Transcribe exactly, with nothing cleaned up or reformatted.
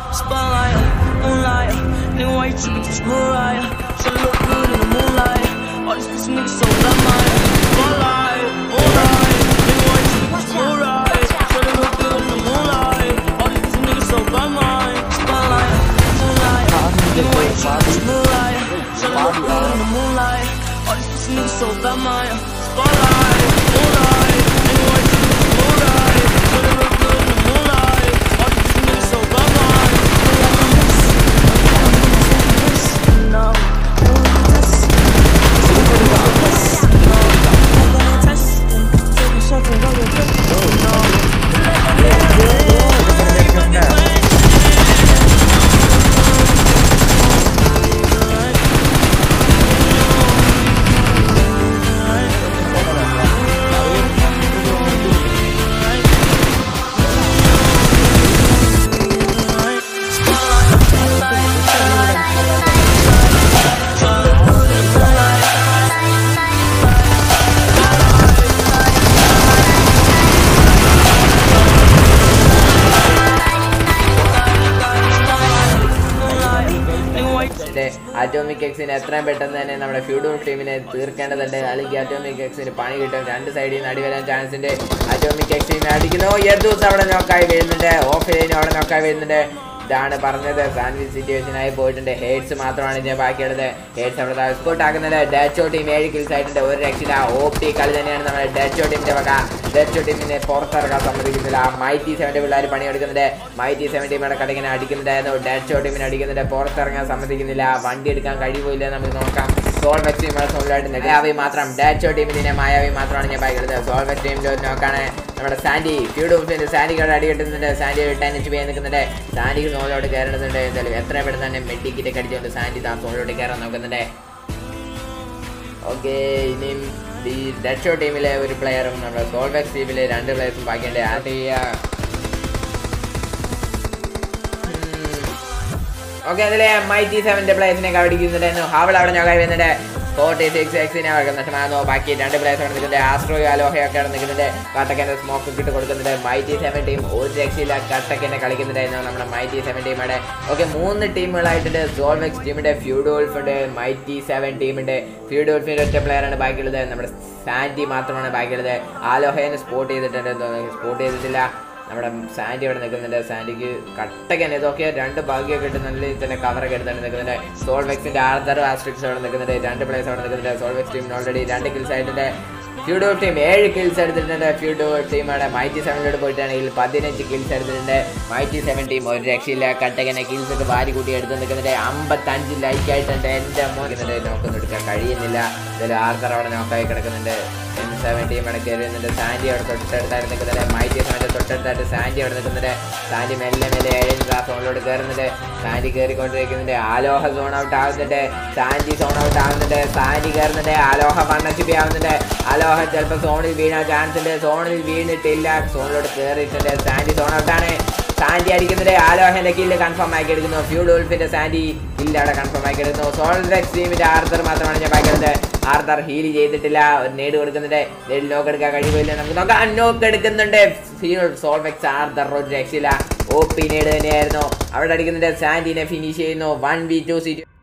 Spotlight, moonlight, nigga, why you tripping? Just Mariah. Should look good in the moonlight. All these pussy niggas so bad, mine. Spotlight, moonlight, nigga, why you tripping? Just Mariah. Should look good in the moonlight. All these pussy niggas so bad, mine. Spotlight, moonlight, nigga, why you tripping? Just Mariah. Should look good in the moonlight. All these pussy niggas so bad, mine. Spotlight, moonlight, nigga, why you tripping? Just Mariah. Should look good in the moonlight. All these pussy niggas so bad, mine. No. Atomic X in എത്രയും പെട്ടെന്ന് തന്നെ നമ്മുടെ feudal ടീമിനെ തീർക്കേണ്ടതുണ്ട്. അല്ലെങ്കിൽ Atomic X ന് പണി കിട്ടും. രണ്ട് സൈഡിൽ നിന്ന് അടി വരാൻ ചാൻസ് ഉണ്ട്. Atomic X നെ അടിക്കുന്നു. യെദൂസ് അവിടെ നോക്കായി വരുന്നുണ്ട്. ഓഫ് ലൈൻ അവിടെ നോക്കായി വരുന്നുണ്ട്. ഇതാണ് പറഞ്ഞത്. സാൻഡ്വിച്ച് സിറ്റുവേഷനായി പോയിട്ടുണ്ട്. ഹേഡ്സ് മാത്രമാണ് ഇതിനെ ബാക്കിയുള്ളത്. ഹേഡ്സ് അവിടെ എക്സ്പോർട്ട് ആക്കുന്നത്. ഡാച്ചോ ടീം ഏഴ് കിൽസ് ആയിട്ടുണ്ട്. ഒരു രക്ഷയില്ല. ഓപി കളി തന്നെയാണ് നമ്മുടെ ഡാച്ചോ ടീമിന്റെ വക. ഡാച്ചോ ടീമിനെ പുറത്തിറക്കാൻ സമ്മതിക്കുന്നില്ല. മൈറ്റി സെവന്റി പിള്ളേർ പണിയെടുക്കുന്നുണ്ട്. മൈറ്റി സെവന്റി ഇവിടെ കടങ്ങനെ അടിക്കുന്നുണ്ടായിരുന്നു. ഡാച്ചോ ടീമിനെ അടിക്കുന്നുണ്ട്. പുറത്തിറങ്ങാൻ സമ്മതിക്കുന്നില്ല. വണ്ടി എടുക്കാൻ കഴിവില്ല. നമുക്ക് നോക്കാം. സോൾവെക്സ് ടീം സോൾവായിട്ട് മായാവി മാത്രം. ഡാച്ചോ ടീമിനെ മായാവി മാത്രമാണ് ഞാൻ ബാക്കിയുള്ളത്. സോൾവെക്സ് ടീമിൽ നോക്കാണ് നമ്മുടെ സാൻഡി ഫ്യൂഡൽ സാൻഡിയുടെ അടി കിട്ടുന്നുണ്ട്. സാൻഡി ടെൻ എച്ച് പി നിൽക്കുന്നുണ്ട്. സാൻഡിക്ക് സോളിലോട്ട് കയറുന്നുണ്ട്. എന്തായാലും എത്രയും പെട്ടെന്ന് തന്നെ മെഡിക്കിറ്റൊക്കെ അടിച്ചുകൊണ്ട് സാൻഡി താൻ സോളിലോട്ട് കയറാൻ നോക്കുന്നുണ്ട്. ഓക്കെ, ഇനിയും ഈ ഡാച്ചോ ടീമിലെ ഒരു പ്ലെയറും നമ്മുടെ സോൾവെക്സ് ടീമിലെ രണ്ട് പ്ലെയേഴ്സും ബാക്കിയുണ്ട്. ആഡ് ചെയ്യുക. ഓക്കെ, അതിലെ മൈറ്റി സെവന്റെ പ്ലേസിനെ കവടിക്കുന്നുണ്ടായിരുന്നു. ഹാവൾ അവിടെ ഞോക്കായി വരുന്നുണ്ട്. ഫോർട്ടി സിക്സ് എക്സിനെ അവർക്ക് നഷ്ടമാകുന്നു. ബാക്കി രണ്ട് പ്ലേസ് അവിടെ നിൽക്കുന്നുണ്ട്. ആസ്ട്രോ അലോഹയൊക്കെ അവിടെ നിൽക്കുന്നുണ്ട്. കട്ടക്കൻ്റെ സ്മോക്ക് ഇട്ട് കൊടുക്കുന്നുണ്ട്. മൈറ്റി സെവൻ ടീം ഒരു രക്ഷയില്ല. കട്ടക്കനെ കളിക്കുന്നുണ്ടായിരുന്നു നമ്മുടെ മൈറ്റി സെവൻ ടീമാണ്. ഓക്കെ, മൂന്ന് ടീമുകളായിട്ടുണ്ട്. സോൾവെക്സ് ടീമിന്റെ ഫ്യൂഡോൾഫ് ഉണ്ട്. മൈറ്റി സെവൻ ടീമുണ്ട്. ഫ്യൂഡോൾഫിന്റെ ഒറ്റ പ്ലെയറാണ് ബാക്കിയുള്ളത്. നമ്മുടെ സാൻഡി മാത്രമാണ് ബാക്കിയുള്ളത്. ആലോഹയെ സ്പോട്ട് ചെയ്തിട്ടുണ്ട്. സ്പോട്ട് ചെയ്തിട്ടില്ല. നമ്മുടെ സാൻഡി അവിടെ നിൽക്കുന്നുണ്ട്. സാൻഡിക്ക് കട്ടക്കൻ ഇതൊക്കെ രണ്ട് ഭാഗ്യമൊക്കെ ഇട്ട് നല്ല രീതിയിൽ തന്നെ കവറൊക്കെ എടുത്താണ് നിൽക്കുന്നുണ്ട്. സോൾവെക്സിന്റെ ആർദർ ആസ്ട്രിക്സ് അവിടെ നിൽക്കുന്നുണ്ട്. രണ്ട് പ്ലേസ് അവിടെ നിൽക്കുന്നുണ്ട്. സോൾവെക്സ് ടീമിന് ഓൾറെഡി രണ്ട് കിൽസ് ആയിട്ടുണ്ട്. ഫ്യൂഡോ ടീം ഏഴ് കിൽസ് എടുത്തിട്ടുണ്ട്. ഫ്യൂഡോ ടീമാണ് മൈറ്റി സെവനിലോട്ട് പോയിട്ടാണെങ്കിൽ പതിനഞ്ച് കിൽസ് എടുത്തിട്ടുണ്ട്. മൈറ്റി സെവൻ ടീം ഒരു രക്ഷയില്ല. കട്ടക്കനെ കിൽസ് ഒക്കെ വാരി കൂട്ടി എടുത്ത് നിൽക്കുന്നുണ്ട്. അമ്പത്തഞ്ച് ലൈക്ക് ആയിട്ടുണ്ട്. എൻ്റെ നോക്കുന്നുണ്ട്. നോക്കൊന്നും എടുക്കാൻ കഴിയുന്നില്ല. ഇതിൽ ആർദർ അവിടെ നോക്കായി കിടക്കുന്നുണ്ട്. എം സെവൻ ടീം അവിടെ കയറുന്നുണ്ട്. സാൻഡി അവിടെ തൊട്ടടുത്തായിട്ട് നിൽക്കുന്നുണ്ട്. മൈറ്റി സെവൻ്റെ തൊട്ടടുത്തായിട്ട് സാൻഡി അവിടെ നിൽക്കുന്നുണ്ട്. സാൻഡി മെല്ലെ മെല്ലെ ഏഴ് ആ സോണിലോട്ട് കയറുന്നുണ്ട്. സാൻഡി കയറിക്കൊണ്ടിരിക്കുന്നുണ്ട്. ആലോഹ സോൺ ഔട്ട് ആവുന്നുണ്ട്. സാൻഡി സോൺ ഔട്ട് ആവുന്നുണ്ട്. സാൻഡി കയറുന്നുണ്ട്. ആലോഹ പണ്ണച്ചിപ്പി ആവുന്നുണ്ട്. ആലോഹ ചിലപ്പോൾ സോണിൽ വീഴാൻ ചാൻസ് ഉണ്ട്. സോണിൽ വീണിട്ടില്ല. സോണിലോട്ട് കയറിയിട്ടുണ്ട്. Sandy zone ഔട്ടാണ്. സാൻഡി അടിക്കുന്നത്. ആലോഹന്റെ കില്ല് കൺഫേം ആക്കി എടുക്കുന്നു. ഫ്യൂഡോൾഫിന്റെ സാൻഡി കില്ല് അവിടെ കൺഫേം ആക്കി എടുക്കുന്നു. സോൾവെക്സ് ടീമിന്റെ ആർദർ മാത്രമാണ് ഞാൻ ബാക്കിയുള്ളത്. ആർദർ ഹീൽ ചെയ്തിട്ടില്ല. ഒരു നേട് കൊടുക്കുന്നുണ്ട്. നേടിൽ നോക്ക് എടുക്കാൻ കഴിവില്ല. നമുക്ക് നോക്കാം. നോക്ക് എടുക്കുന്നുണ്ട്. സോൾവെക്സ് ആർദർ ഒരു രക്ഷയില്ല. ഓ പി നേട് തന്നെയായിരുന്നു അവിടെ അടിക്കുന്നുണ്ട്. സാൻഡിനെ ഫിനിഷ് ചെയ്യുന്നു. One v two seat